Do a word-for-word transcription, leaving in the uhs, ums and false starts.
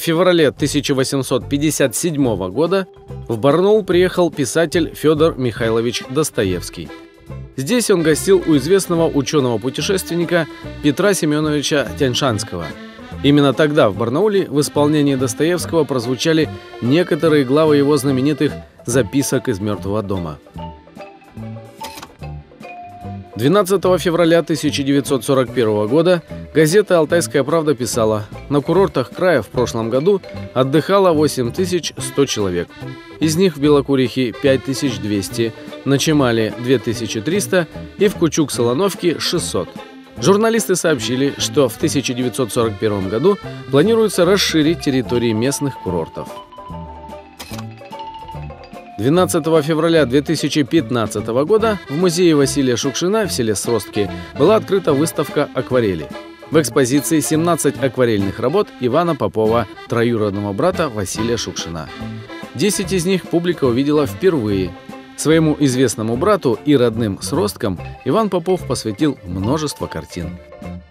феврале тысяча восемьсот пятьдесят седьмого года в Барнаул приехал писатель Федор Михайлович Достоевский. Здесь он гостил у известного ученого-путешественника Петра Семеновича Тяньшанского. Именно тогда в Барнауле в исполнении Достоевского прозвучали некоторые главы его знаменитых «Записок из мертвого дома». двенадцатого февраля тысяча девятьсот сорок первого года газета «Алтайская правда» писала: на курортах края в прошлом году отдыхало восемь тысяч сто человек. Из них в Белокурихе пять тысяч двести, на Чемале две тысячи триста и в Кучук-Солоновке шестьсот. Журналисты сообщили, что в тысяча девятьсот сорок первом году планируется расширить территории местных курортов. двенадцатого февраля две тысячи пятнадцатого года в музее Василия Шукшина в селе Сростки была открыта выставка акварели. В экспозиции семнадцать акварельных работ Ивана Попова, троюродного брата Василия Шукшина. десять из них публика увидела впервые. Своему известному брату и родным сросткам Иван Попов посвятил множество картин.